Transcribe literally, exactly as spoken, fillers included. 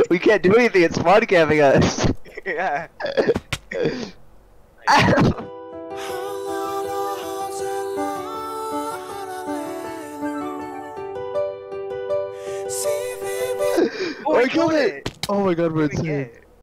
We can't do anything. It's spawn camping us. Yeah. Oh, I killed it! Oh my god, we're insane.